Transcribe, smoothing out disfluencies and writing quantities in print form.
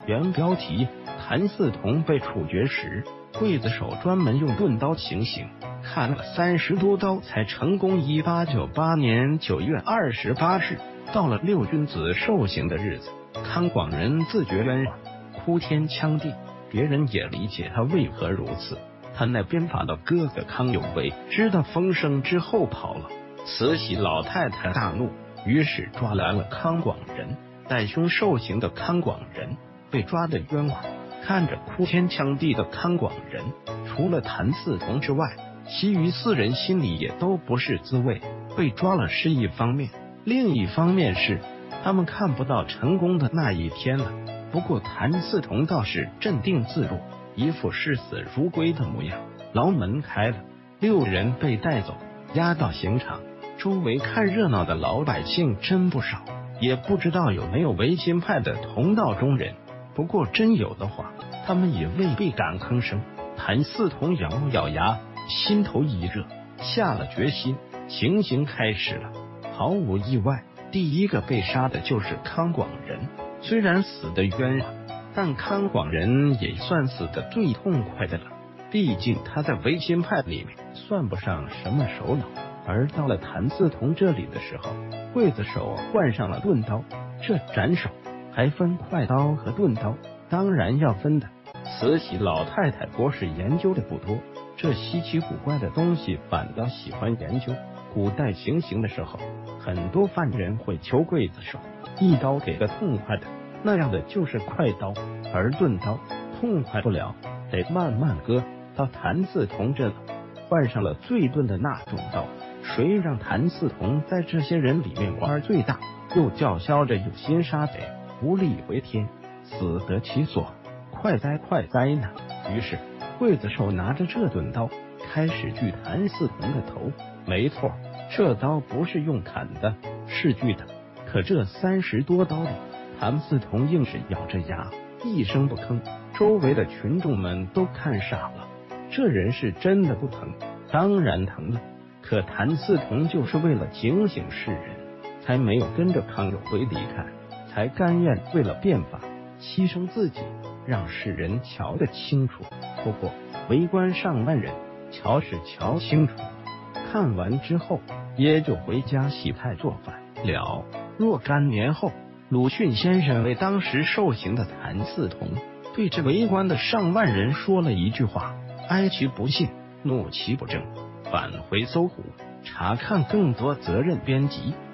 原标题：谭嗣同被处决时，刽子手专门用钝刀行刑，砍了30多刀才成功。1898年9月28日，到了六君子受刑的日子，康广仁自觉冤枉，哭天抢地，别人也理解他为何如此。他那鞭法的哥哥康有为知道风声之后跑了，慈禧老太太大怒，于是抓来了康广仁。代兄受刑的康广仁被抓的冤枉，看着哭天抢地的康广仁，除了谭嗣同之外，其余4人心里也都不是滋味。被抓了是一方面，另一方面是他们看不到成功的那一天了。不过谭嗣同倒是镇定自若，一副视死如归的模样。牢门开了，6人被带走，押到刑场。周围看热闹的老百姓真不少，也不知道有没有维新派的同道中人。不过真有的话，他们也未必敢吭声。谭嗣同咬咬牙，心头一热，下了决心。行刑开始了，毫无意外，第一个被杀的就是康广仁。虽然死的冤枉，但康广仁也算死的最痛快的了。毕竟他在维新派里面算不上什么首脑。而到了谭嗣同这里的时候，刽子手换上了钝刀。这斩首还分快刀和钝刀，当然要分的。慈禧老太太国史研究的不多，这稀奇古怪的东西反倒喜欢研究。古代行刑的时候，很多犯人会求刽子手一刀给个痛快的，那样的就是快刀，而钝刀痛快不了，得慢慢割。到谭嗣同这了，换上了最钝的那种刀。谁让谭嗣同在这些人里面官最大，又叫嚣着有心杀贼，无力回天，死得其所，快哉快哉呢！于是刽子手拿着这钝刀开始锯谭嗣同的头。没错，这刀不是用砍的，是锯的。可这30多刀里，谭嗣同硬是咬着牙一声不吭。周围的群众们都看傻了，这人是真的不疼，当然疼了。可谭嗣同就是为了警醒世人，才没有跟着康有为离开，才甘愿为了变法牺牲自己，让世人瞧得清楚。不过围观上万人，瞧是瞧清楚，看完之后也就回家洗菜做饭了。若干年后，鲁迅先生为当时受刑的谭嗣同对这围观的上万人说了一句话：哀其不幸，怒其不争。返回搜狐，查看更多责任编辑。